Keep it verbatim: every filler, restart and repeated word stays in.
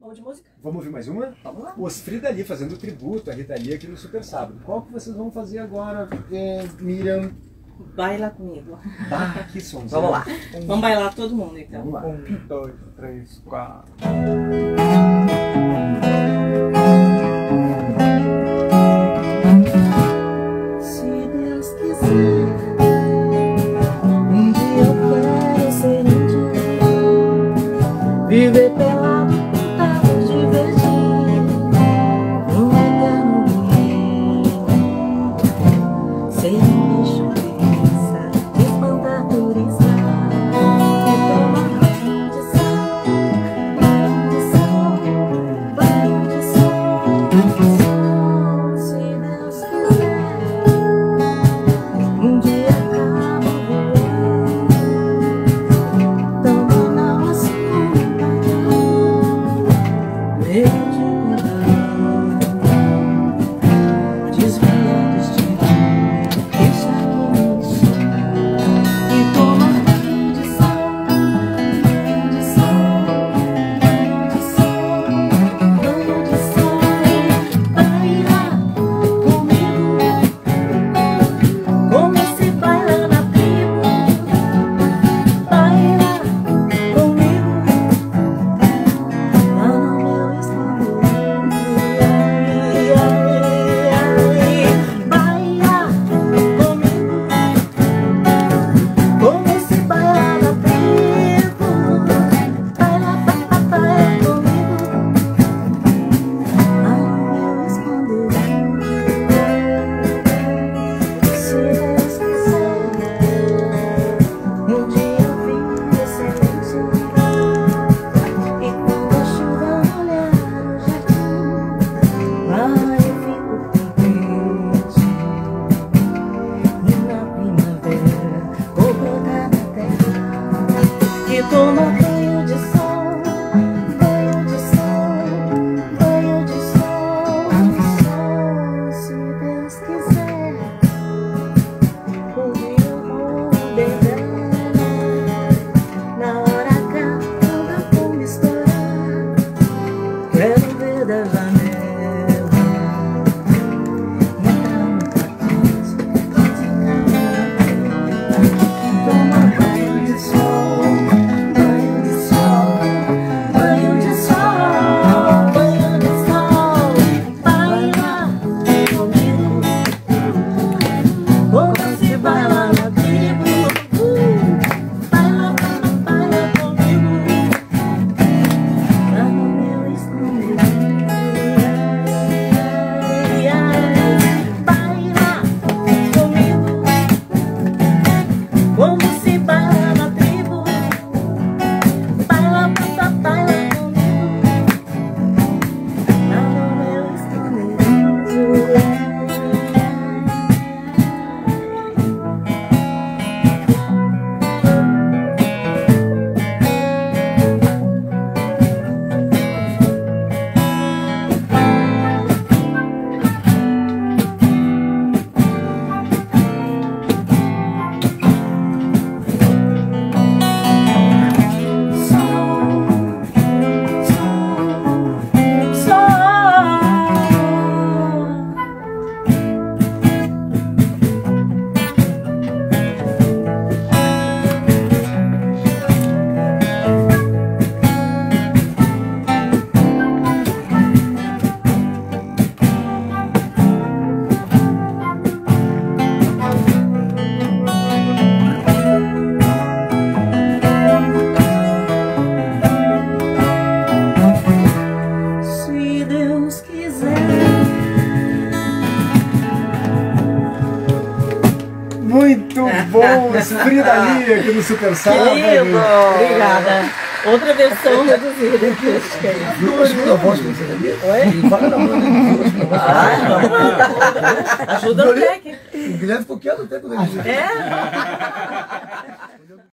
Vamos de música? Vamos ouvir mais uma? Vamos lá. Os Frida Lee fazendo tributo à Rita Lee aqui no Super Sábado. Qual que vocês vão fazer agora, é, Miriam? Baila comigo. Ah, que som. Vamos lá. Um, Vamos bailar todo mundo então. Vamos lá. Um, dois, três, quatro. Se Deus quiser, um dia eu quero ser índio, viver pelado, pintado de verdinho, um eterno guerreiro, ser um bicho preguiça, espantar turista, e tomar banho de sol, banho de sol, banho de sol. Se Deus quiser, um dia acaba voando, tão não assim meio de mudar, desviando os dias, deixa que me chama e toma banho de sol, banho de sol, banho de sol, banho de sol. Baila comigo, como se baila na tribo. Baila comigo, lá no meu esconderijo. Baila comigo, como se baila na tribo. Baila, baila, baila comigo, lá no meu esconderijo. Se Deus quiser, um dia eu vim excelente, e quando a chuva molhar o jardim, lá eu fico contente. E na primavera vou brotar na terra e tomar banho de sol, banho de sol, banho de sol, sol. Se Deus quiser, um dia eu vou beber, na hora H quando a fome estourar, quero ver da janela, entrar no pacote, tomar banho de sol, banho de sol, banho de sol, banho de sol. Baila comigo, como se baila na tribo. Baila, baila, baila comigo, lá no meu esconderijo. Baila comigo, como se baila na tribo. Baila, baila, baila comigo, lá no meu esconderijo. Se Deus quiser. Muito bom, os Frida Lee aqui no Super Sábado. Lindo! Obrigada. Outra versão reduzida desse que é. Duas mil voz com Frida Lee? Oi? Fala da banda de duas mil Ah, ajuda o técnico. O Guilherme ficou quieto até quando ele disse. É?